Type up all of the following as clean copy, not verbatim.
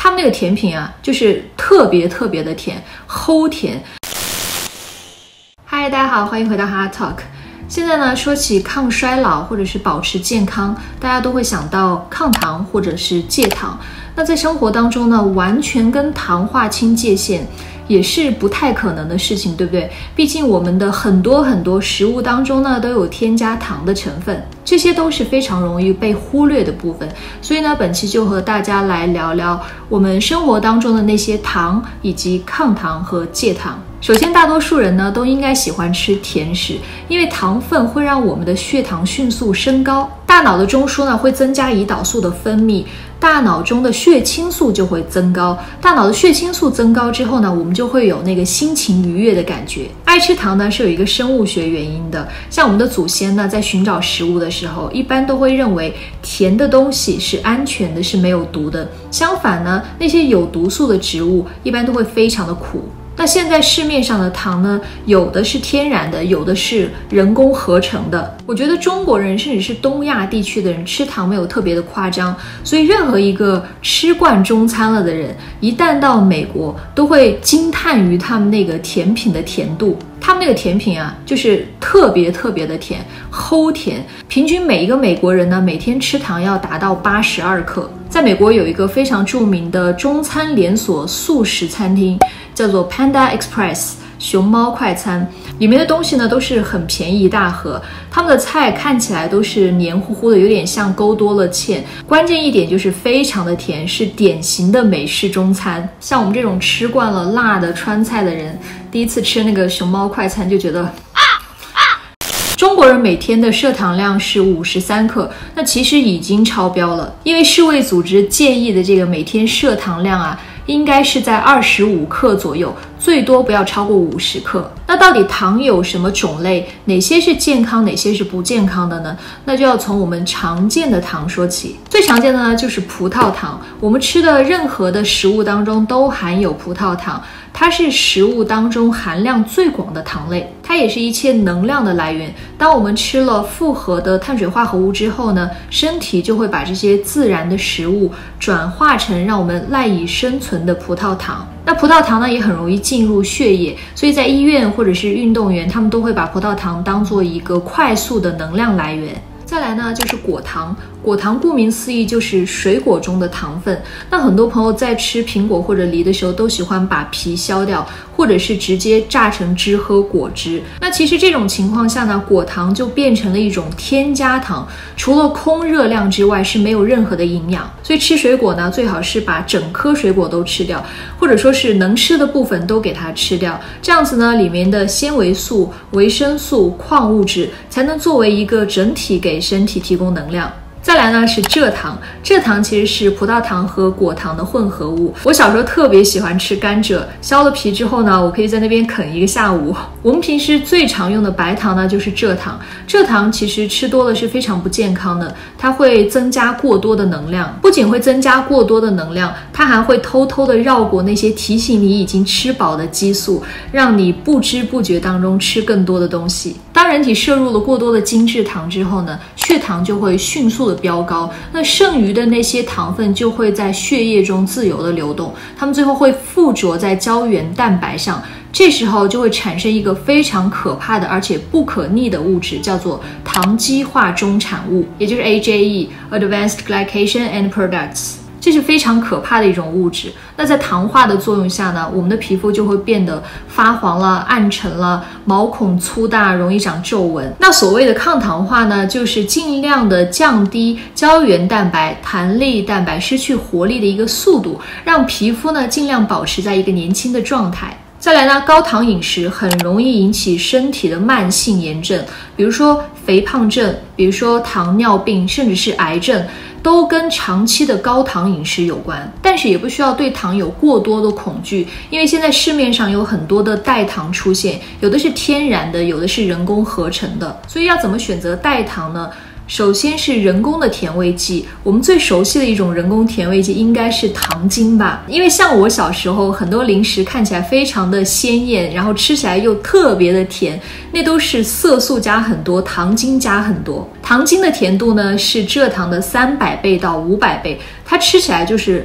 他们那个甜品啊，就是特别特别的甜，齁甜。嗨，大家好，欢迎回到 Heart Talk。现在呢，说起抗衰老或者是保持健康，大家都会想到抗糖或者是戒糖。那在生活当中呢，完全跟糖划清界限也是不太可能的事情，对不对？毕竟我们的很多食物当中呢，都有添加糖的成分，这些都是非常容易被忽略的部分。所以呢，本期就和大家来聊聊我们生活当中的那些糖，以及抗糖和戒糖。首先，大多数人呢都应该喜欢吃甜食，因为糖分会让我们的血糖迅速升高，大脑的中枢呢会增加胰岛素的分泌，大脑中的血清素就会增高。大脑的血清素增高之后呢，我们就会有那个心情愉悦的感觉。爱吃糖呢是有一个生物学原因的，像我们的祖先呢在寻找食物的时候，一般都会认为甜的东西是安全的，是没有毒的。相反呢，那些有毒素的植物一般都会非常的苦。那现在市面上的糖呢，有的是天然的，有的是人工合成的。我觉得中国人甚至是东亚地区的人吃糖没有特别的夸张，所以任何一个吃惯中餐了的人，一旦到美国都会惊叹于他们那个甜品的甜度。他们那个甜品啊，就是特别特别的甜，齁甜。平均每一个美国人呢，每天吃糖要达到82克。在美国有一个非常著名的中餐连锁素食餐厅，叫做 Panda Express 熊猫快餐，里面的东西呢都是很便宜一大盒，他们的菜看起来都是黏糊糊的，有点像勾多了芡。关键一点就是非常的甜，是典型的美式中餐。像我们这种吃惯了辣的川菜的人，第一次吃那个熊猫快餐就觉得中国人每天的摄糖量是53克，那其实已经超标了，因为世卫组织建议的这个每天摄糖量啊，应该是在25克左右，最多不要超过50克。那到底糖有什么种类，哪些是健康，哪些是不健康的呢？那就要从我们常见的糖说起。最常见的呢就是葡萄糖，我们吃的任何的食物当中都含有葡萄糖，它是食物当中含量最广的糖类，它也是一切能量的来源。当我们吃了复合的碳水化合物之后呢，身体就会把这些自然的食物转化成让我们赖以生存的葡萄糖。那葡萄糖呢也很容易进入血液，所以在医院或者是运动员，他们都会把葡萄糖当做一个快速的能量来源。再来呢就是果糖，果糖顾名思义就是水果中的糖分。那很多朋友在吃苹果或者梨的时候都喜欢把皮削掉，或者是直接榨成汁喝果汁。那其实这种情况下呢，果糖就变成了一种添加糖，除了空热量之外是没有任何的营养。所以吃水果呢，最好是把整颗水果都吃掉，或者说是能吃的部分都给它吃掉，这样子呢，里面的纤维素、维生素、矿物质才能作为一个整体给身体提供能量。再来呢是蔗糖，蔗糖其实是葡萄糖和果糖的混合物。我小时候特别喜欢吃甘蔗，削了皮之后呢，我可以在那边啃一个下午。我们平时最常用的白糖呢就是蔗糖，蔗糖其实吃多了是非常不健康的，它会增加过多的能量，不仅会增加过多的能量，它还会偷偷的绕过那些提醒你已经吃饱的激素，让你不知不觉当中吃更多的东西。当人体摄入了过多的精制糖之后呢，血糖就会迅速的飙高，那剩余的那些糖分就会在血液中自由的流动，它们最后会附着在胶原蛋白上，这时候就会产生一个非常可怕的而且不可逆的物质，叫做糖基化中产物，也就是 AGE Advanced Glycation and Products。这是非常可怕的一种物质。那在糖化的作用下呢，我们的皮肤就会变得发黄了、暗沉了，毛孔粗大，容易长皱纹。那所谓的抗糖化呢，就是尽量的降低胶原蛋白、弹力蛋白失去活力的一个速度，让皮肤呢尽量保持在一个年轻的状态。再来呢，高糖饮食很容易引起身体的慢性炎症，比如说肥胖症，比如说糖尿病，甚至是癌症，都跟长期的高糖饮食有关。但是也不需要对糖有过多的恐惧，因为现在市面上有很多的代糖出现，有的是天然的，有的是人工合成的。所以要怎么选择代糖呢？首先是人工的甜味剂，我们最熟悉的一种人工甜味剂应该是糖精吧。因为像我小时候很多零食看起来非常的鲜艳，然后吃起来又特别的甜，那都是色素加很多，糖精加很多。糖精的甜度呢是蔗糖的300倍到500倍，它吃起来就是非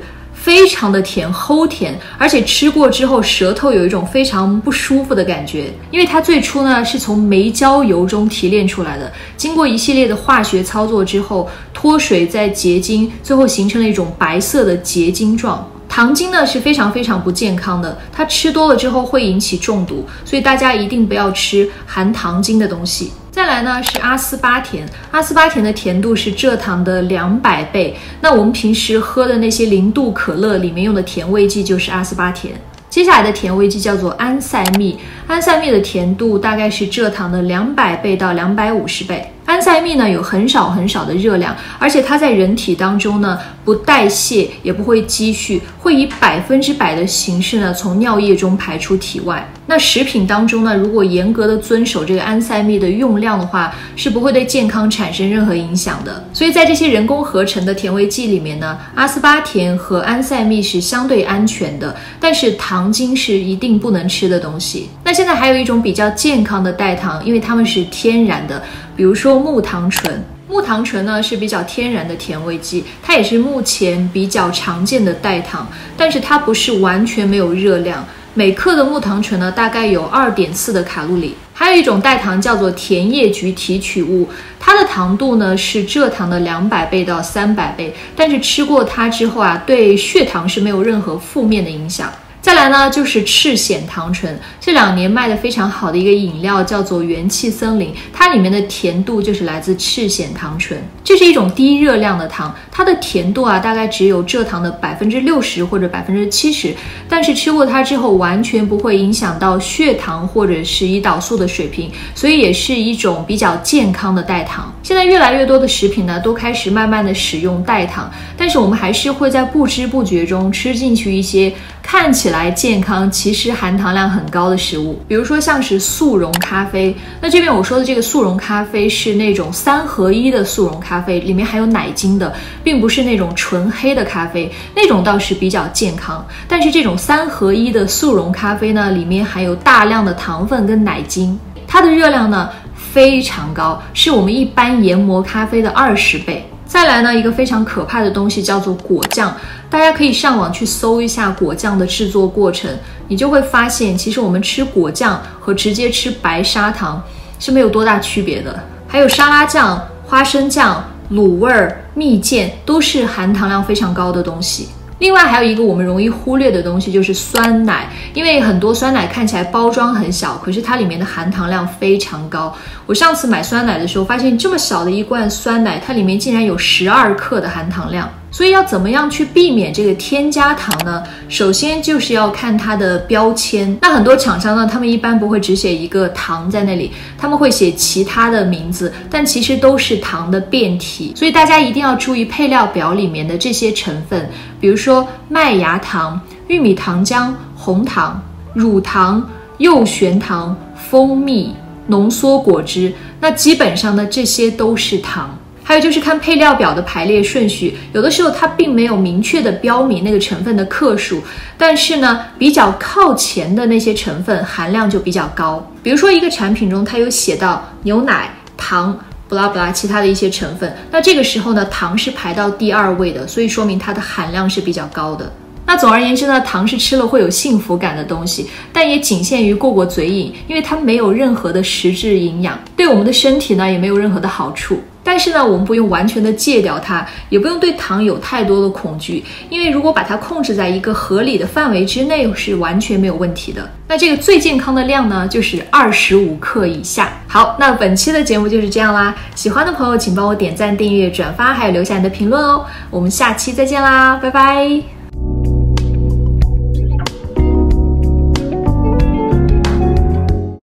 非常的甜，齁甜，而且吃过之后舌头有一种非常不舒服的感觉，因为它最初呢是从煤焦油中提炼出来的，经过一系列的化学操作之后脱水再结晶，最后形成了一种白色的结晶状。糖精呢是非常不健康的，它吃多了之后会引起中毒，所以大家一定不要吃含糖精的东西。再来呢是阿斯巴甜，阿斯巴甜的甜度是蔗糖的200倍。那我们平时喝的那些0度可乐里面用的甜味剂就是阿斯巴甜。接下来的甜味剂叫做安赛蜜，安赛蜜的甜度大概是蔗糖的200倍到250倍。安赛蜜呢有很少的热量，而且它在人体当中呢不代谢也不会积蓄，会以100%的形式呢从尿液中排出体外。那食品当中呢，如果严格的遵守这个安赛蜜的用量的话，是不会对健康产生任何影响的。所以在这些人工合成的甜味剂里面呢，阿斯巴甜和安赛蜜是相对安全的，但是糖精是一定不能吃的东西。那现在还有一种比较健康的代糖，因为它们是天然的，比如说木糖醇。木糖醇呢是比较天然的甜味剂，它也是目前比较常见的代糖，但是它不是完全没有热量。每克的木糖醇呢大概有2.4的卡路里。还有一种代糖叫做甜叶菊提取物，它的糖度呢是蔗糖的200倍到300倍，但是吃过它之后啊，对血糖是没有任何负面的影响。再来呢就是赤藓糖醇，这2年卖的非常好的一个饮料叫做元气森林，它里面的甜度就是来自赤藓糖醇。这是一种低热量的糖，它的甜度啊大概只有蔗糖的60%或者70%，但是吃过它之后完全不会影响到血糖或者是胰岛素的水平，所以也是一种比较健康的代糖。现在越来越多的食品呢都开始慢慢的使用代糖，但是我们还是会在不知不觉中吃进去一些看起来健康其实含糖量很高的食物，比如说像是速溶咖啡。那这边我说的这个速溶咖啡是那种3合1的速溶咖啡，里面含有奶精的，并不是那种纯黑的咖啡，那种倒是比较健康。但是这种3合1的速溶咖啡呢，里面含有大量的糖分跟奶精，它的热量呢非常高，是我们一般研磨咖啡的20倍。再来呢，一个非常可怕的东西叫做果酱，大家可以上网去搜一下果酱的制作过程，你就会发现其实我们吃果酱和直接吃白砂糖是没有多大区别的。还有沙拉酱、花生酱、卤味儿、蜜饯都是含糖量非常高的东西。另外还有一个我们容易忽略的东西就是酸奶，因为很多酸奶看起来包装很小，可是它里面的含糖量非常高。我上次买酸奶的时候发现这么小的一罐酸奶，它里面竟然有12克的含糖量。所以要怎么样去避免这个添加糖呢？首先就是要看它的标签。那很多厂商呢，他们一般不会只写一个糖在那里，他们会写其他的名字，但其实都是糖的变体。所以大家一定要注意配料表里面的这些成分，比如说麦芽糖、玉米糖浆、红糖、乳糖、右旋糖、蜂蜜、浓缩果汁，那基本上呢这些都是糖。还有就是看配料表的排列顺序，有的时候它并没有明确的标明那个成分的克数，但是呢比较靠前的那些成分含量就比较高。比如说一个产品中它有写到牛奶、糖不拉不拉其他的一些成分，那这个时候呢糖是排到第2位的，所以说明它的含量是比较高的。那总而言之呢，糖是吃了会有幸福感的东西，但也仅限于过过嘴瘾，因为它没有任何的实质营养，对我们的身体呢也没有任何的好处。但是呢，我们不用完全的戒掉它，也不用对糖有太多的恐惧，因为如果把它控制在一个合理的范围之内，是完全没有问题的。那这个最健康的量呢，就是25克以下。好，那本期的节目就是这样啦，喜欢的朋友请帮我点赞、订阅、转发，还有留下你的评论哦。我们下期再见啦，拜拜。